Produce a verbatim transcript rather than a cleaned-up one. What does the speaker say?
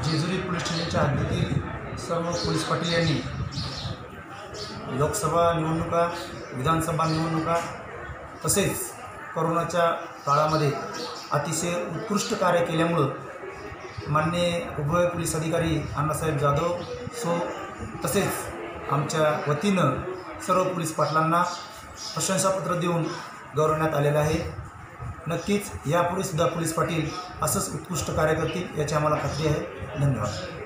Jejuri police स्टेशनच्या हद्दीतील सर्व पोलीस पाटील यांनी लोकसभा निवडणुका, विधानसभा निवडणुका तसेच कोरोनाच्या काळामध्ये अतिशय उत्कृष्ट कार्य केल्यामुळं माननीय उभय पोलीस अधिकारी अण्णासाहेब जाधव सो तसेच आमच्या वतीनं सर्व पोलीस पाटलांना प्रशंसापत्र देऊन गौरवण्यात आलेलं आहे। नक्कीच यापुढे सुद्धा पोलीस पाटील असंच उत्कृष्ट कार्य करतील याची आम्हाला खात्री आहे। धन्यवाद।